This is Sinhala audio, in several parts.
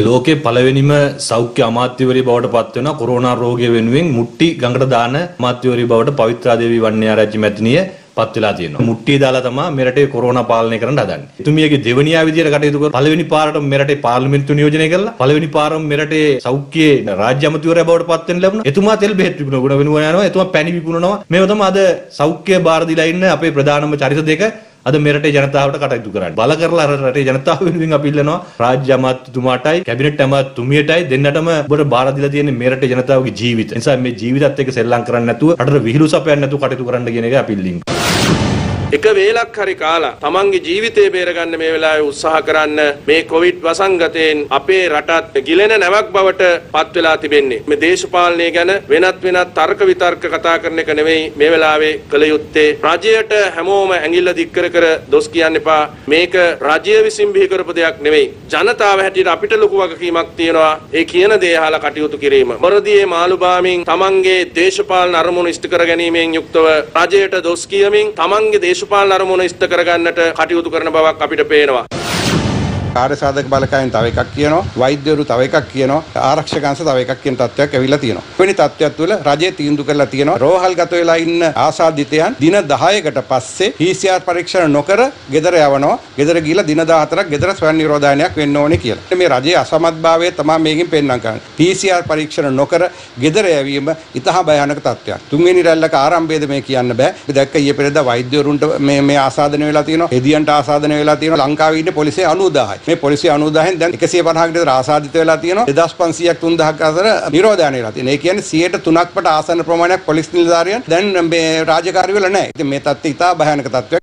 ලෝකේ පළවෙනිම සෞඛ්‍ය අමාත්‍යවරිය බවට පත් වෙන කොරෝනා රෝගය වෙනුවෙන් මුට්ටි ගඟට දාන අමාත්‍යවරිය බවට පවිත්‍රා දේවී වන්නයාරච්චි මැතිණිය පත් වෙලා තියෙනවා. මුට්ටිය දාලා තමයි මෙරටේ කොරෝනා පාලනය කරන්න හදන්නේ. එතුමියගේ දෙවනියා විදියට කටයුතු කර පළවෙනි පාරට මෙරටේ පාර්ලිමේන්තු නියෝජනය කළා. පළවෙනි පාරම මෙරටේ සෞඛ්‍ය රාජ්‍ය අමාත්‍යවරයා බවට පත් වෙන්න ලැබුණා. එතුමා තෙල් බෙහෙත් විකුණන ගුණ වෙනුවා යනවා. එතුමා පැණි විකුණනවා. මේව තමයි අද සෞඛ්‍ය බාර දීලා ඉන්න අපේ ප්‍රධානම චරිත දෙක අද මෙරටේ ජනතාවට කටයුතු කරන්නේ. බල කරලා රටේ ජනතාව වෙනුවෙන් අපි ඉල්ලනවා රාජ්‍ය අමාත්‍යතුමාටයි කැබිනට් අමාත්‍යතුමියටයි දෙන්නටම ඔබට බාර දීලා තියෙන මෙරටේ ජනතාවගේ ජීවිත. ඒ නිසා මේ ජීවිතත් එක්ක සෙල්ලම් කරන්නේ නැතුව රටට විහිළු සපයන්නේ නැතුව කටයුතු කරන්න කියන එක අපි ඉල්ලින්නේ. එක වේලක් හරි කාලා තමන්ගේ ජීවිතේ බේරගන්න මේ වෙලාවේ උත්සාහ කරන්න මේ කොවිඩ් වසංගතයෙන් අපේ රටත් ගිලෙන නැවක් බවට පත් වෙලා තිබෙන්නේ. මේ දේශපාලනය ගැන වෙනත් තර්ක විතර්ක කතා කරන එක නෙවෙයි මේ වෙලාවේ කළ යුත්තේ. රජයට හැමෝම ඇඟිල්ල දික් කර දොස් කියන්න එපා. මේක රජය විසින් බිහි කරපු දෙයක් නෙවෙයි. ජනතාව හැටියට අපිට ලොකු වගකීමක් තියෙනවා. ඒ කියන දේ අහලා කටයුතු කිරීම. වරදියේ මාළු බාමින් තමන්ගේ දේශපාලන අරමුණු ඉෂ්ට කර ගැනීමෙන් යුක්තව රජයට දොස් කියමින් තමන්ගේ දේශපාලන අරමුණ ඉෂ්ට කරගන්නට කටයුතු කරන බවක් අපිට පේනවා. කාර්ය සාධක බලකායෙන් තව එකක් කියනවා, වෛද්‍යවරු තව එකක් කියනවා, ආරක්ෂක අංශ තව එකක් කියන තත්ත්වයක් ඇවිල්ලා තියෙනවා. වෙනි තත්ත්වයක් තුළ රජය තීන්දුව කරලා තියෙනවා රෝහල්ගත වෙලා ඉන්න ආසාදිතයන් දින 10කට පස්සේ PCR පරීක්ෂණ නොකර ගෙදර යවනවා. ගෙදර ගිහිලා දින 14ක් ගෙදර ස්වයං නිරෝධායනයක් වෙන්න ඕනේ කියලා. මේ රජයේ අසමත්භාවය තමයි මේකෙන් පෙන්වන්න කරන්නේ. PCR පරීක්ෂණ නොකර ගෙදර යැවීම ඉතහා භයානක තත්ත්වයක්. තුන්වෙනි රැල්ලක ආරම්භයේද මේ කියන්න බෑ. අපි දැක්ක ඊයේ පෙරේදා වෛද්‍යවරුන්ට මේ ආසාදනය වෙලා තියෙනවා. එදියන්ට ආසාදනය වෙලා තියෙනවා. ලංකාවේ ඉන්න පොලිසිය 90,000යි. මේ පොලිසිය 90,000න් දැන් 150කට විතර ආසාදිත වෙලා තියෙනවා. 2500ක් 3000ක් අතර නිරෝධායන වෙලා තියෙනවා. ඒ කියන්නේ 103ක් වට ආසන්න ප්‍රමාණයක් පොලිස් නිලධාරියන් දැන් මේ රාජකාරී වල නැහැ. ඉතින් මේ තත්ත්වය ඉතා භයානක තත්ත්වයක්.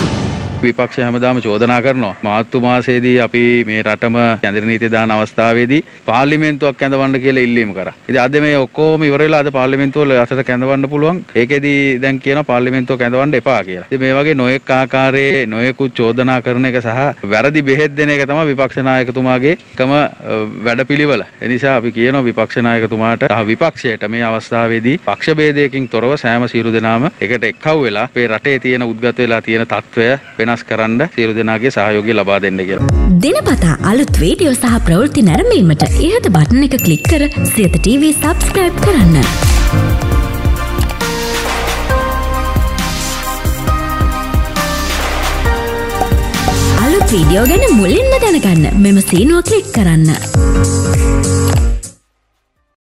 විපක්ෂ හැමදාම චෝදනා කරනවා මාර්තු මාසයේදී අපි මේ රටම කැඳිරි නීතිය දාන අවස්ථාවේදී පාර්ලිමේන්තුවක් කැඳවන්න කියලා ඉල්ලීම කරා. ඉතින් අද මේ ඔක්කොම ඉවර වෙලා අද පාර්ලිමේන්තුව වල අතට කැඳවන්න පුළුවන්. ඒකෙදී දැන් කියනවා පාර්ලිමේන්තුව කැඳවන්න එපා කියලා. ඉතින් මේ වගේ නොයෙක් ආකාරයේ නොයෙකුත් චෝදනා කරන එක සහ වැරදි බෙහෙත් දෙන එක තමයි විපක්ෂ නායකතුමාගේ එකම වැඩපිළිවෙල. ඒ නිසා අපි කියනවා විපක්ෂ නායකතුමාට සහ විපක්ෂයට මේ අවස්ථාවේදී පක්ෂ ભેදයකින් තොරව සෑම සියලු දෙනාම එකට එක්කව වෙලා අපේ රටේ තියෙන උද්ගත වෙලා තියෙන තත්ත්වය වෙනස් කරන්න සියලු දෙනාගේ සහයෝගය ලබා දෙන්න කියලා. දිනපතා අලුත් වීඩියෝ සහ ප්‍රවෘත්ති නැරඹීමට ඉහත බටන් එක ක්ලික් කර සියත TV subscribe කරන්න. අලුත් වීඩියෝ ගැන මුලින්ම දැනගන්න මෙම සීනුව ක්ලික් කරන්න.